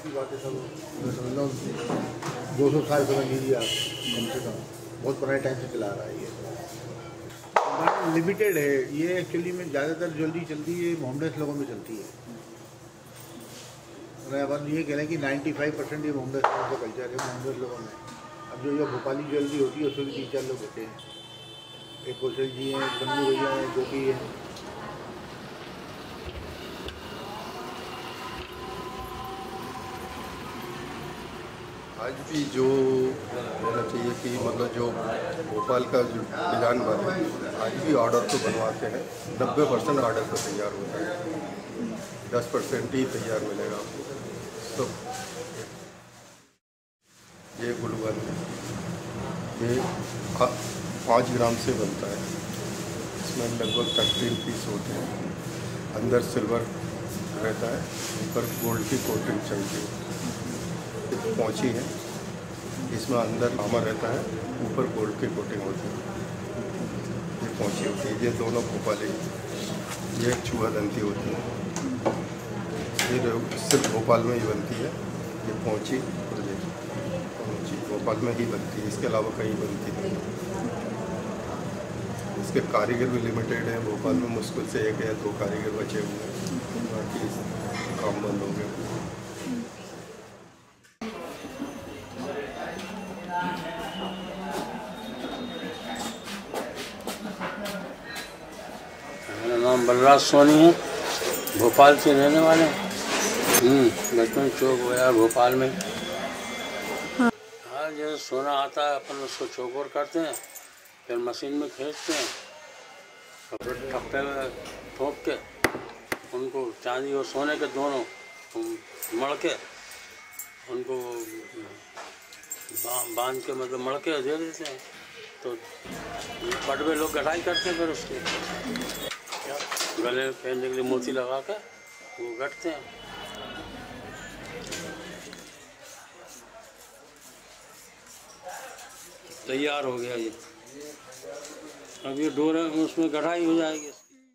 की बातें सब मैं समझ लो 200 साल समझ लीजिए आप, कम से कम बहुत पुराने टाइम से चला रहा है ये। लिमिटेड है ये, एक्चुअली में ज़्यादातर ज्वेलरी चलती है मोहम्मदस लोगों में चलती है। मैं अपन ये कह रहे हैं कि 95% ये मोहम्मदस लोगों का कल्चर है, मोहम्मदस लोगों में। अब जो ये भोपाली ज्वेलरी होती है उसमें भी 3-4 लोग होते हैं, एक कौशल जी हैं, बन्नू भैया हैं, गोपी हैं। आज भी जो होना चाहिए कि मतलब जो भोपाल का जो डिजाइन वाले आज भी ऑर्डर तो बनवाते हैं, 90% ऑर्डर तो तैयार होता है, 10% ही तैयार मिलेगा आपको। तो ये गुलगन ये 5 ग्राम से बनता है, इसमें लगभग 13 पीस होते हैं। अंदर सिल्वर रहता है, ऊपर गोल्ड की कोटिंग चलती है। पहुँची है, इसमें अंदर नामा रहता है, ऊपर गोल्ड की कोटिंग होती है। ये पहुँची होती है, ये दोनों भोपाली, ये एक चूहादंती होती है, ये सिर्फ भोपाल में ही बनती है। ये पहुँची भोपाल में ही बनती है, इसके अलावा कहीं बनती नहीं। इसके कारीगर भी लिमिटेड हैं, भोपाल में मुश्किल से 1 या 2 कारीगर बचे हुए हैं, बाकी काम बंद हो गए। मेरा नाम बलराज सोनी है, भोपाल से रहने वाले। बचपन चौक बाजार भोपाल में। हाँ, जैसे सोना आता है अपन उसको चौकोर करते हैं, फिर मशीन में खींचते हैं, फिर ठप्पे में ठोक के उनको चांदी और सोने के दोनों मड़ के उनको बांध के मतलब मड़ के दे देते हैं। तो पटवे लोग गढ़ाई करते हैं, फिर उसके गले में पहनने के लिए मोती लगा कर वो गढ़ते हैं। तैयार हो गया ये, अब ये डोर उसमें गढ़ाई हो जाएगी।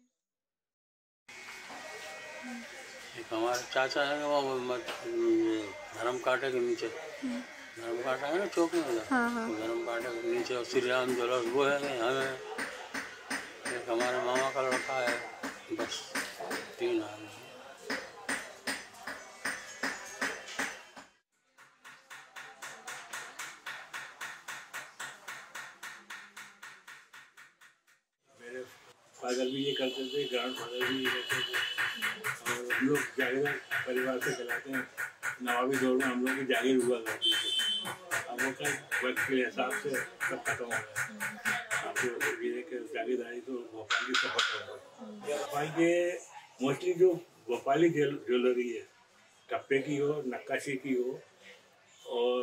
एक हमारे चाचा है वो धर्म कांटे के नीचे, धर्म कांटा है ना चौक में, धर्म कांटे के नीचे और श्री राम ज्वेलर्स वो है हमें। एक हमारे मामा का लड़का है, बस 3 आदमी। मेरे फादर भी ये करते थे, ग्रैंड फादर भी ये करते थे, और हम लोग जागीरदार परिवार से चलाते हैं। नवाबी दौर में हम लोग की जागीर हुआ करती थी, अब वो क्या वक्त के हिसाब से सब खत्म हो गया। जागीरदारी तो भोपाली से खत्म हो गई। भाई ये मोस्टली जो भोपाली ज्वेलरी है, टप्पे की हो, नक्काशी की हो, और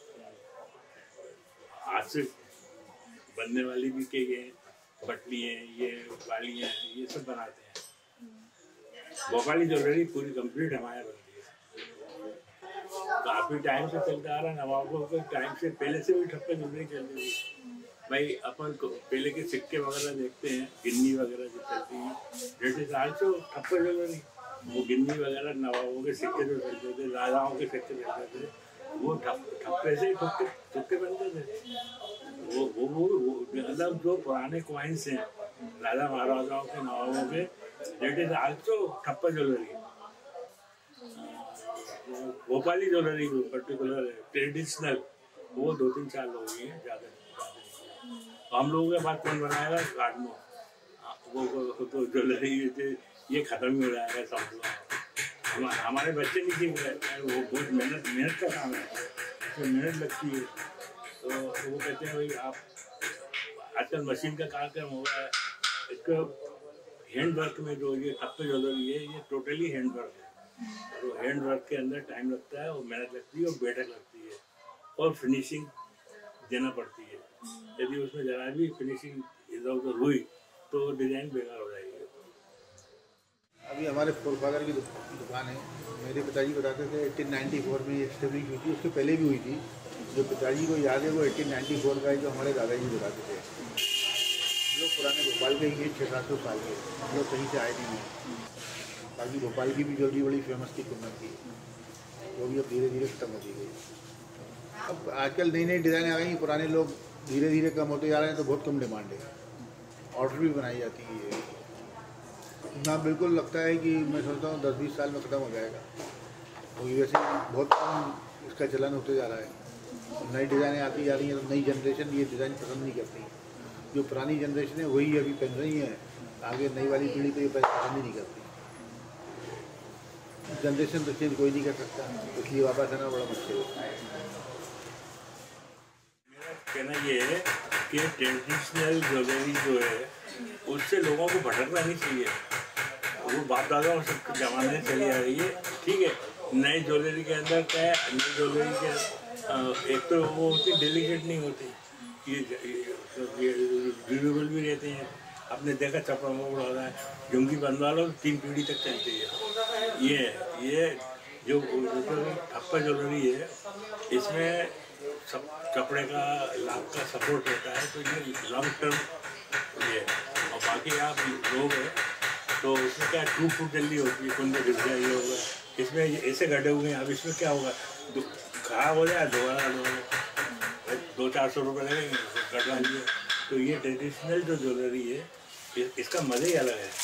हाथ से बनने वाली भी कई हैं, बटली हैं, ये बालियाँ हैं, ये सब बनाते हैं। भोपाली ज्वेलरी पूरी कंप्लीट हमारे यहाँ बनती है, काफ़ी टाइम से चलता आ रहा है। नवाबों के टाइम से पहले से भी ठप्पे ज्वेलरी चलती थी। भाई अपन को पहले के सिक्के वगैरह देखते हैं, गिन्नी वगैरह जो चलती है, 1.5 साल से ठप्पे ज्वेलरी, वो गिन्नी वगैरह नवाबों के सिक्के जो चलते थे, राजाओं के सिक्के चलते थे, वो ठप्पे से ही ठुक्के बनते थे। वो मतलब जो पुराने कॉइन्स हैं राजा महाराजाओं के, नवाबों के, 1.5 साल से ठप्पे jewellery, Bhopali jewellery particular traditional, वो 2-3 साल हो गई है ज़्यादा। हम लोगों के पास कौन बनाएगा घाट में, वो तो ज्वेलरी ये खत्म ही हो जाएगा सब लोग। हमारे बच्चे नहीं सीख रहे, वो बहुत मेहनत का काम है, उसमें मेहनत लगती है। तो वो कहते हैं भाई आप आजकल मशीन का कार्यक्रम हो रहा है, एक हैंड वर्क में जो ये ठप्पे ज्वेलरी है, ये टोटली हैंड वर्क है। तो हैंड वर्क के अंदर टाइम लगता है, और मेहनत लगती है, और बेटक लगती है, और फिनिशिंग देना पड़ती है। यदि उसमें जरा भी फिनिशिंग इधर उधर हुई तो डिज़ाइन बेकार हो जाएगी। अभी हमारे फोरफादर की दुकान है, मेरे पिताजी बताते थे 1894 में ये एस्टेब्लिश हुई थी, उसके पहले भी हुई थी। जो पिताजी को याद है वो 1894 का है, जो हमारे दादाजी बताते थे। हम लोग पुराने भोपाल के ही 600-700 साल के, हम लोग कहीं से आए नहीं हैं। बाकी भोपाल की भी ज्वेलरी बड़ी फेमस थी, कुन्नत की। वो भी अब धीरे धीरे खत्म होती गई। अब आजकल नई नई डिज़ाइन आ गई, पुराने लोग धीरे धीरे कम होते जा रहे हैं, तो बहुत कम डिमांड है, ऑर्डर भी बनाई जाती है ना। बिल्कुल लगता है कि मैं सोचता हूँ 10-20 साल में ख़त्म हो जाएगा, क्योंकि वैसे बहुत कम इसका चलन होते जा रहा है। नई डिज़ाइनें आती जा रही हैं, तो नई जनरेशन ये डिज़ाइन पसंद नहीं करती। जो पुरानी जनरेशन है वही अभी पहन रही है, आगे नई वाली पीढ़ी तो ये पसंद ही नहीं करती। जनरेशन तो चेंज कोई नहीं कर सकता, इसलिए वापस आना बड़ा मुश्किल है। मेरा कहना ये है कि ट्रेडिशनल ज्वेलरी जो है उससे लोगों को भटकना नहीं चाहिए। वो बाप दादा और सब जमाने चली आ रही है, ठीक है। नई ज्वेलरी के अंदर क्या है, नई ज्वेलरी के एक तो वो होती डेलिकेट नहीं होती, ये ड्यूरेबल भी रहते हैं। आपने देखा चपड़ा वपड़ा हो रहा है, झुमकी बनवा लो 3 पीढ़ी तक चलती है। ये जो ठप्पा ज्वेलरी है, इसमें सब कपड़े का लाभ का सपोर्ट रहता है, तो ये लॉन्ग टर्म ये। और बाकी आप लोग हैं तो उसमें क्या टूट जल्दी होती है, कुंदे गिर जाए, ये होगा। इसमें ऐसे गड्ढे हुए हैं, अब इसमें क्या होगा, खराब हो जाए दोबारा 200-400 रुपये लगेंगे गड्ढा लिए। तो ये ट्रेडिशनल जो ज्वेलरी है इसका मज़ा ही अलग है।